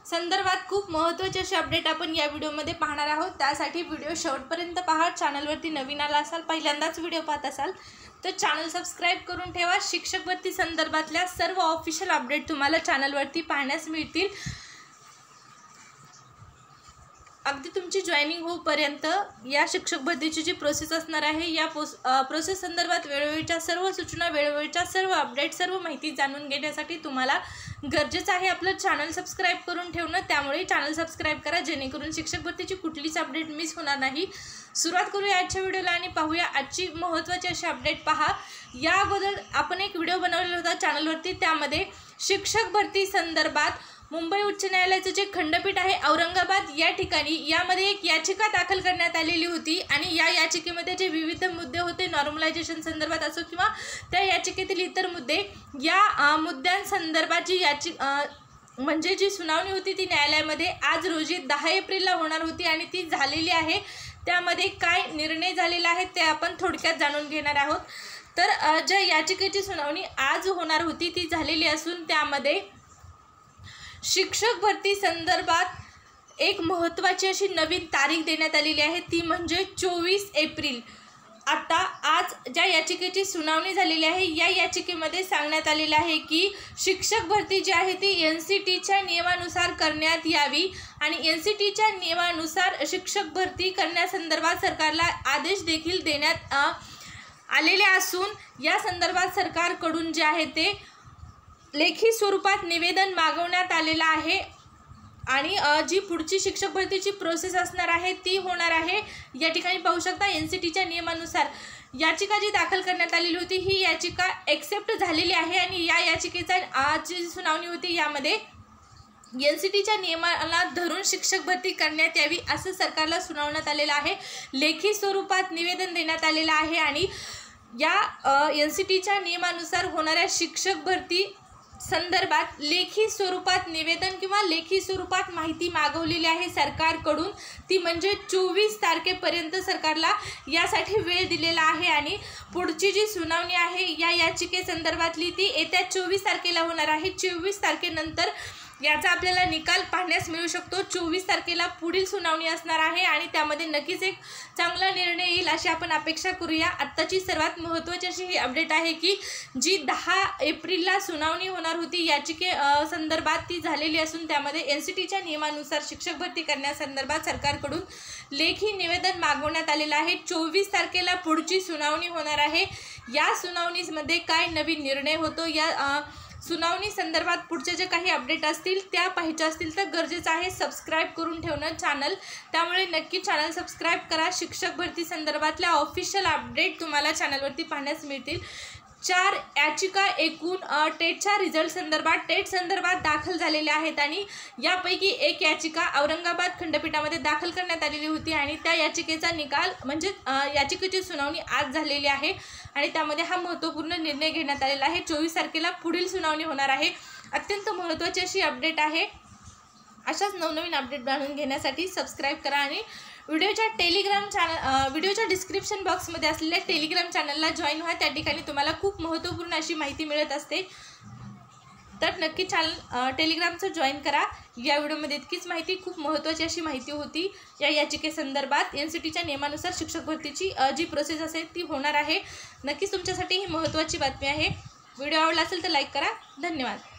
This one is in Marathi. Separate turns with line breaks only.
संदर्भात खूप महत्त्वाचे असे अपडेट आपण या व्हिडिओमध्ये पाहणार आहोत। त्यासाठी व्हिडिओ शेवटपर्यंत पहा। चॅनलवरती नवीन आला असाल, पहिल्यांदाच व्हिडिओ पाहत असाल तर चॅनल सबस्क्राइब करून ठेवा। शिक्षक भरती संदर्भातल्या सर्व ऑफिशियल अपडेट तुम्हाला चॅनलवरती पाहण्यास मिळतील। अगदी तुमची जॉइनिंग होईपर्यंत या शिक्षक भरतीची जी प्रोसेस असणार आहे या प्रोसेस संदर्भात वेळोवेळीच्या सर्व सूचना, वेळोवेळीच्या सर्व अपडेट, सर्व माहिती जाणून घेण्यासाठी तुम्हाला गरजेचं आहे आपलं चॅनल सबस्क्राइब करून ठेवणं। त्यामुळे चॅनल सबस्क्राइब करा जेणेकरून शिक्षक भरतीची कुठलीच अपडेट मिस होणार नाही। सुरुवात करूया आजच्या व्हिडिओला आणि पाहूया आजची महत्त्वाची अशी अपडेट। पहा, या अगोदर आपण एक व्हिडिओ बनवलेला होता चॅनलवरती, त्यामध्ये शिक्षक भरती संदर्भात मुंबई उच्च न्यायालयाचे जे खंडपीठ आहे औरंगाबाद या ठिकाणी यामध्ये एक याचिका दाखल करण्यात आलेली होती आणि या याचिकेमध्ये जे विविध मुद्दे होते नॉर्मलायझेशन संदर्भात असो किंवा त्या याचिकेतील इतर मुद्दे, या मुद्द्यांसंदर्भात जी म्हणजे जी सुनावणी होती ती न्यायालयामध्ये आज रोजी 10 एप्रिलला होणार होती आणि ती झालेली आहे। त्यामध्ये काय निर्णय झालेला आहे ते आपण थोडक्यात जाणून घेणार आहोत। तर ज्या याचिकेची सुनावणी आज होणार होती ती झालेली असून त्यामध्ये शिक्षक भरती संदर्भात एक महत्त्वाची अशी नवीन तारीख देण्यात आलेली आहे, ती म्हणजे 24 एप्रिल। आता आज ज्या याचिकेची सुनावणी झालेली आहे या याचिकेमध्ये सांगण्यात आलेलं आहे की शिक्षक भरती जी आहे ती NCTच्या नियमानुसार करण्यात यावी आणि NCTच्या नियमानुसार शिक्षक भरती करण्यासंदर्भात सरकारला आदेश देखील देण्यात आलेले असून या संदर्भात सरकारकडून जे आहे ते लेखी स्वरूपात निवेदन मागवण्यात आलेलं आहे आणि जी पुढची शिक्षक भरतीची प्रोसेस असणार आहे ती होणार आहे। या ठिकाणी पाहू शकता NCTच्या नियमानुसार याचिका जी दाखल करण्यात आलेली होती ही याचिका एक्सेप्ट झालेली आहे आणि या याचिकेचा आज जी सुनावणी होती यामध्ये NCTच्या नियमाला धरून शिक्षक भरती करण्यात यावी असं सरकारला सुनावण्यात आलेलं आहे। लेखी स्वरूपात निवेदन देण्यात आलेलं आहे आणि या NCTच्या नियमानुसार होणाऱ्या शिक्षक भरती संदर्भात लेखी स्वरूपात निवेदन किंवा लेखी स्वरूपात माहिती मागवलेली आहे सरकारकडून, ती म्हणजे 24 तारखेपर्यंत सरकारला यासाठी वेळ दिलेला आहे आणि पुढची जी सुनावणी आहे या याचिकेसंदर्भातली ती येत्या 24 तारखेला होणार आहे। 24 तारखेनंतर याचा आपल्याला निकाल पाहण्यास मिळू शकतो। 24 तारखेला पुढील सुनावणी असणार आहे आणि त्यामध्ये नक्कीच एक चांगला निर्णय येईल अशी आपण अपेक्षा करूया। आत्ताची सर्वात महत्त्वाची अशी ही अपडेट आहे की जी 10 एप्रिलला सुनावणी होणार होती याचिके संदर्भात ती झालेली असून त्यामध्ये NCTच्या नियमानुसार शिक्षक भरती करण्यासंदर्भात सरकारकडून लेखी निवेदन मागवण्यात आलेलं आहे। 24 तारखेला पुढची सुनावणी होणार आहे। या सुनावणीमध्ये काय नवीन निर्णय होतो, या सुनावणी संदर्भात पुढचे जे काही अपडेट असतील त्या पाहायच्या असतील तर गरजेचं आहे सबस्क्राइब करून ठेवणं चॅनल। त्यामुळे नक्की चॅनल सबस्क्राइब करा। शिक्षक भरती संदर्भातल्या ऑफिशियल अपडेट तुम्हाला चॅनलवरती पाहण्यास मिळतील। 4 याचिका एकूण टेटच्या रिझल्ट संदर्भात दाखल झालेल्या आहेत आणि यापैकी एक याचिका औरंगाबाद खंडपीठामध्ये दाखल करण्यात आलेली होती आणि त्या याचिकेचा निकाल म्हणजे याचिकेची सुनावणी आज झालेली आहे आणि त्यामध्ये हा महत्त्वपूर्ण निर्णय घेण्यात आलेला आहे। 24 तारखेला पुढील सुनावणी होणार आहे। अत्यंत महत्त्वाची अशी अपडेट आहे। अशाच नवनवीन अपडेट जाणून घेण्यासाठी सबस्क्राइब करा आणि व्हिडिओच्या डिस्क्रिप्शन बॉक्समध्ये असलेल्या टेलिग्राम चॅनलला जॉईन व्हा। त्या ठिकाणी तुम्हाला खूप महत्त्वपूर्ण अशी माहिती मिळत असते, तर नक्की चॅनल टेलिग्रामचं जॉईन करा। या व्हिडिओमध्ये इतकीच माहिती, खूप महत्त्वाची अशी माहिती होती या याचिकेसंदर्भात। NCTच्या नियमानुसार शिक्षक भरतीची जी प्रोसेस असेल ती होणार आहे। नक्कीच तुमच्यासाठी ही महत्त्वाची बातमी आहे। व्हिडिओ आवडला असेल तर लाईक करा। धन्यवाद।